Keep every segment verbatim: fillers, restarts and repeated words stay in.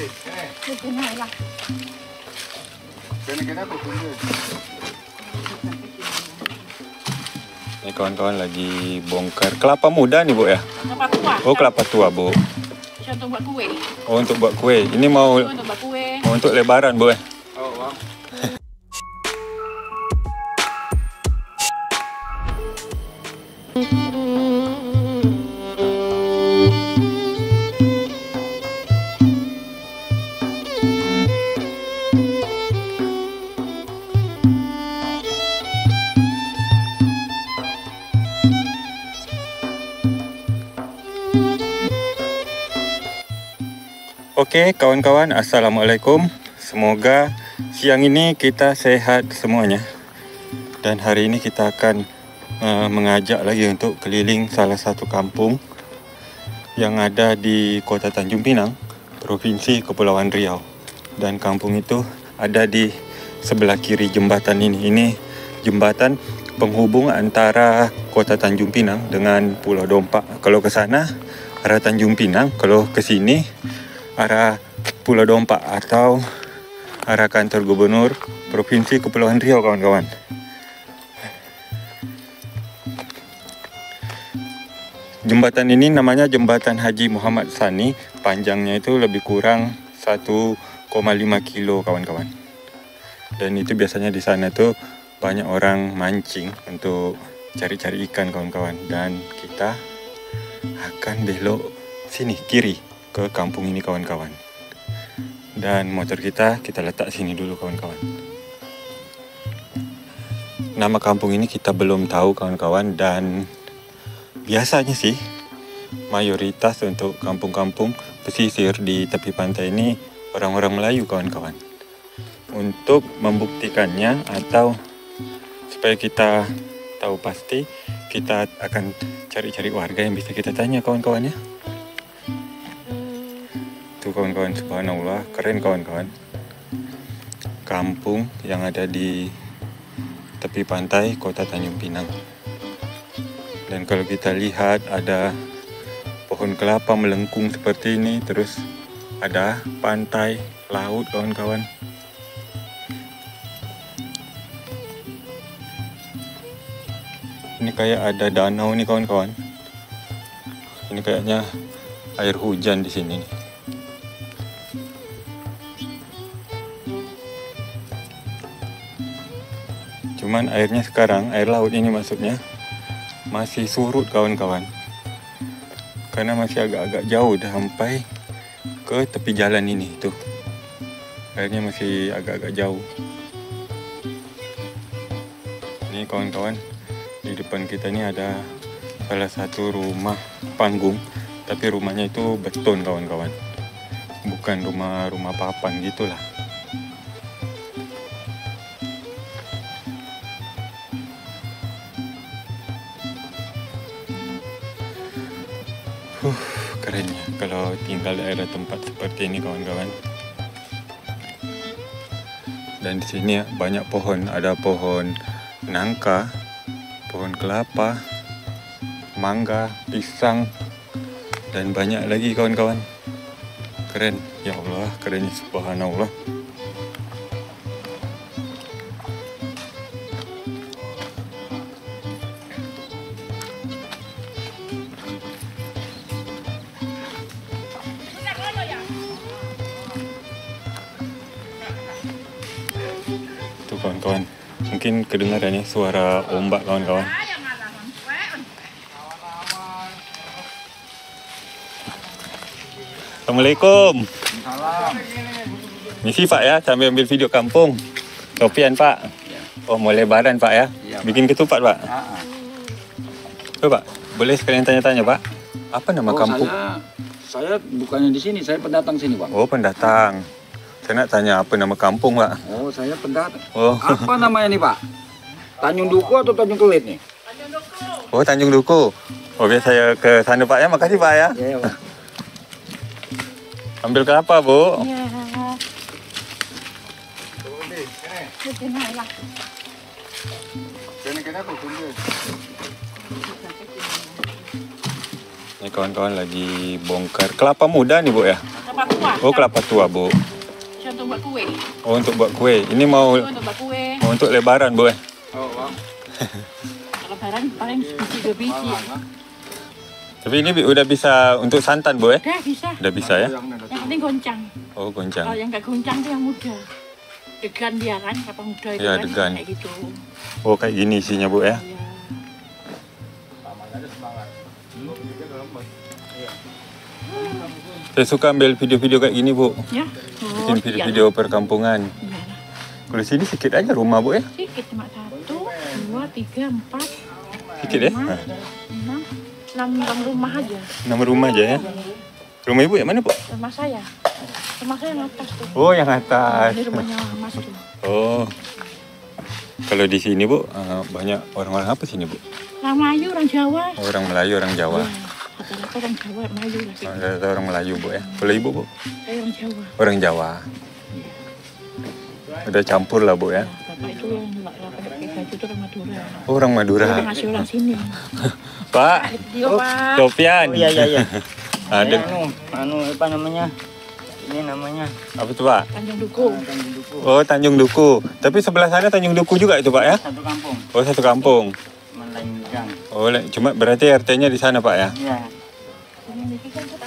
Ini kawan-kawan lagi bongkar kelapa muda nih, Bu ya? Kelapa tua. Oh, kelapa tua, Bu. Untuk buat kue. Oh, untuk buat kue. Ini mau Untuk buat kue. mau untuk lebaran, Bu ya? Oh, wow. Oke kawan-kawan, Assalamualaikum. Semoga siang ini kita sehat semuanya. Dan hari ini kita akan uh, mengajak lagi untuk keliling salah satu kampung yang ada di Kota Tanjung Pinang, Provinsi Kepulauan Riau. Dan kampung itu ada di sebelah kiri jembatan ini. Ini jembatan penghubung antara Kota Tanjung Pinang dengan Pulau Dompak. Kalau ke sana arah Tanjung Pinang, kalau ke sini arah Pulau Dompak atau arah kantor gubernur Provinsi Kepulauan Riau, kawan-kawan. Jembatan ini namanya Jembatan Haji Muhammad Sani. Panjangnya itu lebih kurang satu koma lima kilo, kawan-kawan. Dan itu biasanya di sana tuh banyak orang mancing untuk cari-cari ikan, kawan-kawan. Dan kita akan belok sini kiri ke kampung ini, kawan-kawan. Dan motor kita kita letak sini dulu, kawan-kawan. Nama kampung ini kita belum tahu, kawan-kawan. Dan biasanya sih mayoritas untuk kampung-kampung pesisir di tepi pantai ini orang-orang Melayu, kawan-kawan. Untuk membuktikannya atau supaya kita tahu pasti, kita akan cari-cari warga yang bisa kita tanya, kawan-kawan ya. Tuh kawan-kawan, subhanallah, keren kawan-kawan. Kampung yang ada di tepi pantai Kota Tanjung Pinang. Dan kalau kita lihat ada pohon kelapa melengkung seperti ini, terus ada pantai, laut, kawan-kawan. Ini kayak ada danau nih, kawan-kawan. Ini kayaknya air hujan di sini nih. Cuman airnya sekarang, air laut ini maksudnya, masih surut, kawan-kawan. Karena masih agak-agak jauh dah sampai ke tepi jalan ini tuh. Airnya masih agak-agak jauh. Ini kawan-kawan, di depan kita ini ada salah satu rumah panggung, tapi rumahnya itu beton, kawan-kawan. Bukan rumah-rumah papan gitulah. Huh, kerennya kalau tinggal daerah tempat seperti ini, kawan-kawan. Dan di sini ya, banyak pohon, ada pohon nangka, pohon kelapa, mangga, pisang, dan banyak lagi, kawan-kawan. Keren, ya Allah, kerennya, subhanallah. Kawan-kawan, mungkin kedengaran ya suara ombak, kawan-kawan. Assalamualaikum. Salam. Misi Pak ya, sambil ambil video kampung. Sopian Pak. Oh, mau lebaran Pak ya? Iya, bikin ketupat Pak. Ah, Oh, Pak, boleh sekalian tanya-tanya Pak? Apa nama oh, kampung? Saya, saya bukannya di sini, saya pendatang sini, Pak. Oh, pendatang. Saya nak tanya apa nama kampung Pak? Oh, saya pendatang. Oh. Apa namanya nih, Pak? Tanjung Duku atau Tanjung Kelit nih? Tanjung Duku. Oh, Tanjung Duku. Oh, biar saya ke sana Pak ya. Makasih Pak ya. Iya, Pak. Ambil kelapa, Bu. Iya. Ini kawan-kawan lagi bongkar kelapa muda nih, Bu ya? Kelapa tua. Oh, kelapa tua, Bu. Saya untuk buat kue. Oh, untuk buat kue. Ini mau Itu untuk buat kue. mau untuk lebaran, Bu. Eh? Oh, bang. Kalau lebaran paling biji dua biji. Tapi ini bi- udah bisa untuk santan, Bu. Eh? Udah bisa. Udah bisa ya? Yang penting goncang. Oh, goncang. Kalau yang nggak goncang itu yang muda. Degan dia kan, kelapa muda itu Ya, kan. degan. Kayak gitu. Oh, kayak gini isinya, Bu ya. Ya. Saya suka ambil video-video kayak gini, Bu. Ya. Bikin video-video perkampungan. Iya. Kalau sini sedikit aja rumah, Bu ya. Sedikit cuma satu, dua, tiga, empat, Sedikit ya. lima, Nah, enam, enam, enam rumah aja. nama rumah aja ya. Rumah Ibu yang mana, Bu? Rumah saya. Rumah saya yang atas tuh. Oh, yang atas. Ini rumahnya Mas tuh. Oh. Kalau di sini, Bu, eh, banyak orang-orang apa sini, Bu? Orang Melayu, orang Jawa. Orang Melayu, orang Jawa. Rata-rata orang Jawa, Melayu lah. Oh, ada orang Melayu, Bu ya. Kalau Ibu, Bu? Saya orang Jawa. Orang Jawa. Udah campur lah, Bu ya. Bapak itu yang nggak pakai baju itu orang Madura. Oh, orang Madura. Dia ngasih orang sini. Pak, Dia Pak. Sofian. Oh, iya, iya, iya. Ada Anu, anu apa namanya? Ini namanya apa tuh, Pak? Tanjung Duku. Tanjung Duku. Oh, Tanjung Duku. Tapi sebelah sana Tanjung Duku juga itu, Pak ya? Satu kampung, Oh, satu kampung. Melenggang. Oh, le- cuma berarti R T-nya di sana, Pak ya? Iya. Ini kan kita.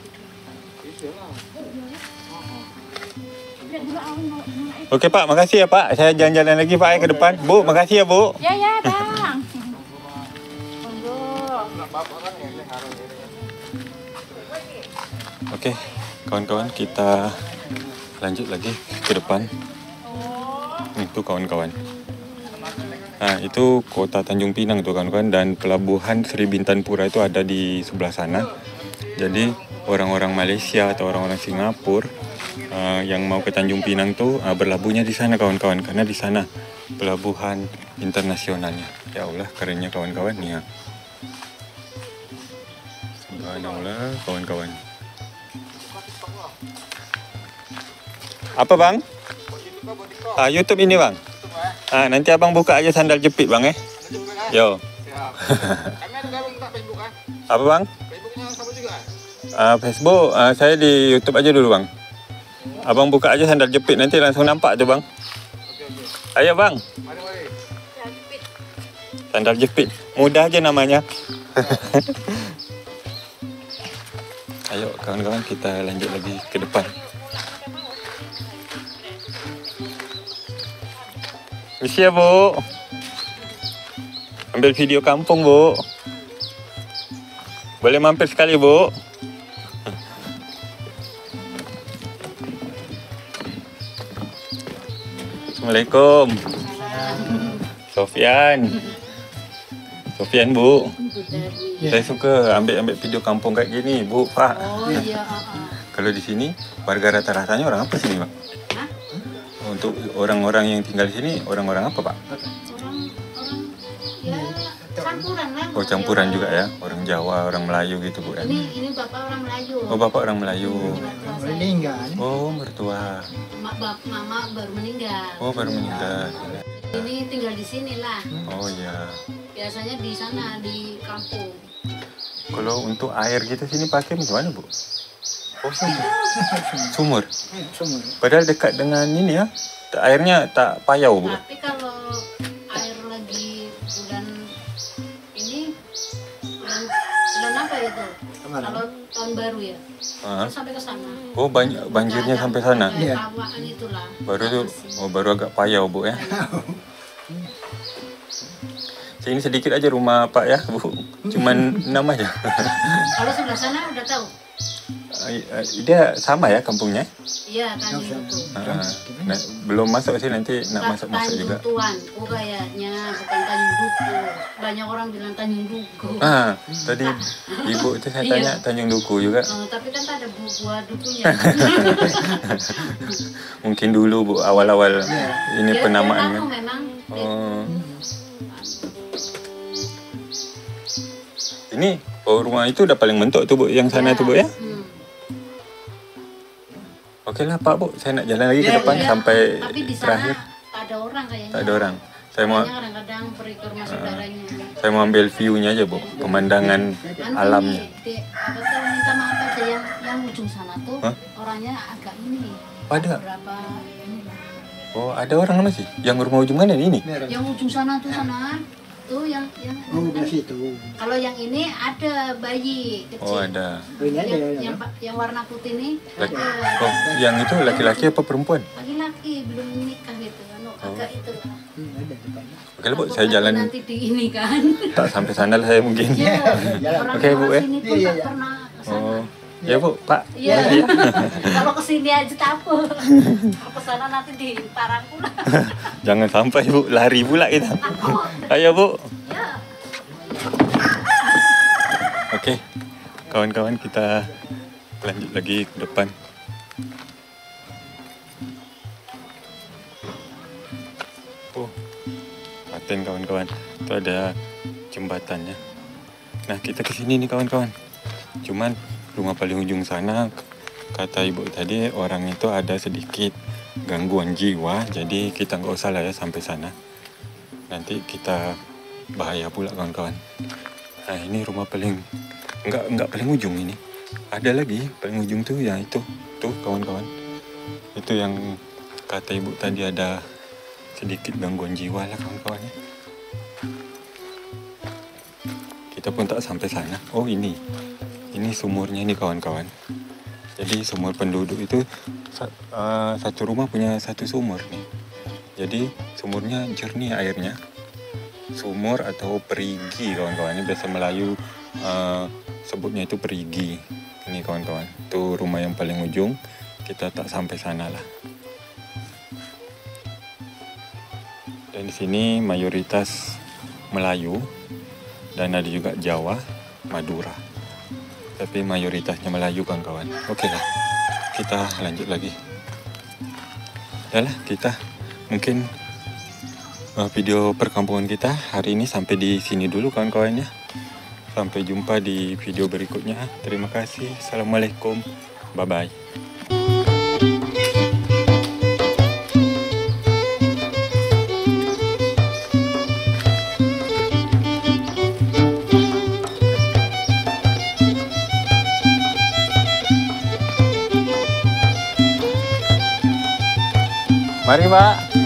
Oke, Pak. Makasih ya, Pak. Saya jalan-jalan lagi, Pak, ya, ke depan. Bu, makasih ya, Bu. Ya ya bang. Monggo. Oke, kawan-kawan, kita lanjut lagi ke depan. Nih, tuh kawan-kawan. Nah, itu kota Tanjung Pinang tuh kawan-kawan, dan pelabuhan Sri Bintan Pura itu ada di sebelah sana. Jadi orang-orang Malaysia atau orang-orang Singapura uh, yang mau ke Tanjung Pinang tuh uh, berlabuhnya di sana kawan-kawan, karena di sana pelabuhan internasionalnya. Ya Allah, kerennya kawan-kawan nih ya. Subhanallah kawan-kawan. Apa bang? Ah, YouTube ini bang. Ah, nanti abang buka aja sandal jepit bang eh. Yo. Apa bang? Ah, Facebook. Ah, saya di YouTube aja dulu bang. Abang buka aja sandal jepit, nanti langsung nampak tuh bang. Ayo bang. Sandal jepit. Mudah aja namanya. Ayo kawan-kawan, kita lanjut lagi ke depan. Misi ya Bu. Ambil video kampung Bu. Boleh mampir sekali Bu. Assalamualaikum. Sofian. Sofian Bu. Saya suka ambil-ambil video kampung kayak gini Bu, Pak. Oh iya. Kalau di sini warga rata-ratanya orang apa sini Pak? Hah? Untuk orang-orang yang tinggal di sini, orang-orang apa Pak? Orang orang ya campuran lah. Oh campuran juga ya, orang Jawa, orang Melayu gitu Bu ya. Ini ini bapak orang Melayu. Oh Bapak orang Melayu. Meninggal. Oh mertua. Mak bap, mama baru meninggal. Oh baru meninggal. Ini tinggal di sini lah. Oh iya. Biasanya di sana di kampung. Kalau untuk air gitu sini pakai gimana Bu? Oh sumur. Sumur. Sumur. Padahal dekat dengan ini ya, airnya tak payau Bu. Tapi kalau air lagi bulan ini bulan, bulan apa itu? Kalau tahun baru ya. Ah. Sampai ke sana. Oh banyak banjirnya sampai sana. Iya. Kawakan itulah. Baru tuh, oh baru agak payau Bu ya. Sini sedikit aja rumah Pak ya Bu, cuman enam aja. Kalau sebelah sana udah tahu? Dia sama ya kampungnya? Iya, Tanjung Duku. Ah, nah, belum masuk sih, nanti nak masuk-masuk juga. Tanjung Tuan, oh kayaknya bukan Tanjung Duku. Banyak orang bilang Tanjung Duku. Ah, tadi ibu itu saya tanya Tanjung Duku juga. Oh, tapi kan tak ada bu buah dukunya. Mungkin dulu Bu, awal-awal ini Dia- penamaan dia kan. tahu memang. Oh. Ini oh, rumah itu udah paling mentok tuh Bu, yang sana Ya, tuh Bu ya. hmm. Oke lah Pak Bu, saya nak jalan lagi ke Ya, depan Ya, sampai tapi di sana terakhir. tak ada orang kayaknya. Tak ada orang. Saya mau Makanya kadang-kadang pergi ke rumah saudaranya. saya mau ambil view-nya aja Bu, pemandangan Anu alamnya. nih, di, apa tuh minta maaf aja yang yang ujung sana tuh Hah? orangnya agak ini. Ada. Berapa ini lah. Oh, ada orang masih? Yang rumah ujung mana ini? Yang ujung sana tuh sana. Tuh yang yang Oh, belah situ. kalau yang ini ada bayi kecil. Oh, ada. Oh, ini ada Yang, ya. yang, yang warna putih nih Laki, ada. oh, yang itu laki-laki apa perempuan? Laki-laki belum nikah gitu kan. Oh, agak itu lah. Hmm, ada depannya. Oke lah, Bu, saya Takut jalan nanti di ini kan. tak sampai sana lah saya mungkin. Iya. Jalan. Oke, Bu, Orang-orang ya. sini pun Iya, tak iya. pernah kesana. Oh, ya Bu, Pak. Iya. Kalau kesini aja takut. Kalau kesana nanti diparang pula. Jangan sampai Bu, lari pula kita. Takut. Ayo Bu. Ya. Oke, kawan-kawan kita lanjut lagi ke depan. Oh, paten kawan-kawan. Itu ada jembatannya. Nah, kita ke sini nih kawan-kawan. Cuman rumah paling ujung sana, kata ibu tadi orang itu ada sedikit gangguan jiwa, jadi kita nggak usah lah ya sampai sana. Nanti kita bahaya pula kawan-kawan. Nah, ini rumah paling enggak enggak paling ujung ini. Ada lagi paling ujung tuh yang itu. Tuh kawan-kawan. Itu yang kata ibu tadi ada sedikit gangguan jiwa lah kawan-kawan ya. Kita pun tak sampai sana. Oh, ini. Ini sumurnya nih kawan-kawan. Jadi sumur penduduk itu uh, satu rumah punya satu sumur nih. Jadi sumurnya jernih airnya. Sumur atau perigi kawan-kawan, ini biasa Melayu uh, sebutnya itu perigi. Ini kawan-kawan, itu rumah yang paling ujung, kita tak sampai sana lah. Dan di sini mayoritas Melayu dan ada juga Jawa, Madura. Tapi mayoritasnya Melayu kawan-kawan. Oke lah, kita lanjut lagi. Yalah, kita mungkin video perkampungan kita hari ini sampai di sini dulu kawan-kawannya. Sampai jumpa di video berikutnya. Terima kasih. Assalamualaikum. Bye-bye. Mari, Pak.